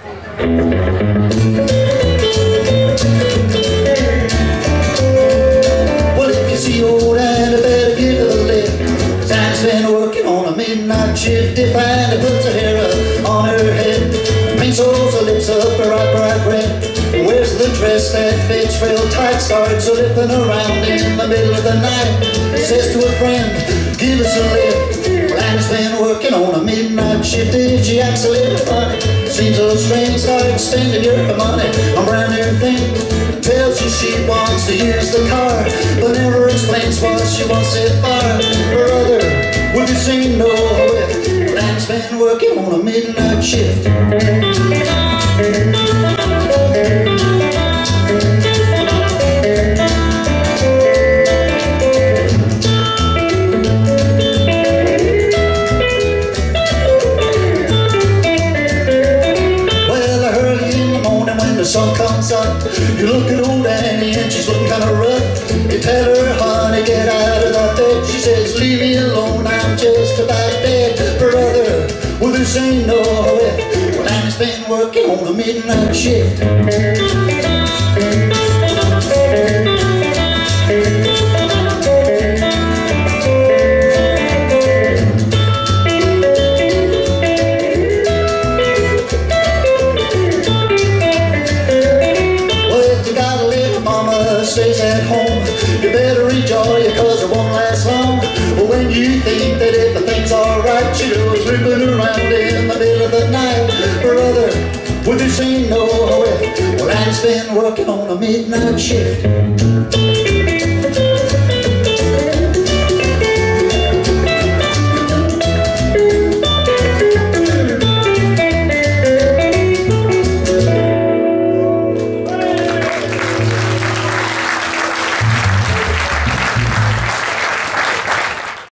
Well, if you see old Annie, better give her a lift. Annie's been working on a midnight shift. If Annie puts her hair up on her head, paints those her lips up bright, bright red, wears the dress that fits real tight, starts slipping around in the middle of the night, says to a friend, give us a lift. Well, Annie's been working on a midnight shift. If she acts a little funny, seems a little strange, start spending your money on brand new things. Tells you she wants to use the car, but never explains what she wants it for. Brother, would you sing no with? Well, Annie's been working on a midnight shift. The sun comes up, you look at old Annie and she's looking kind of rough. You tell her, honey, get out of that bed. She says, leave me alone, I'm just about dead. Brother, well, this ain't no way. Well, Annie's been working on a midnight shift. Stays at home, you better enjoy it, cause it won't last long. When you think that everything's alright, she goes ripping around in the middle of the night. Brother, would you sing no way? Well, Annie's been working on a midnight shift.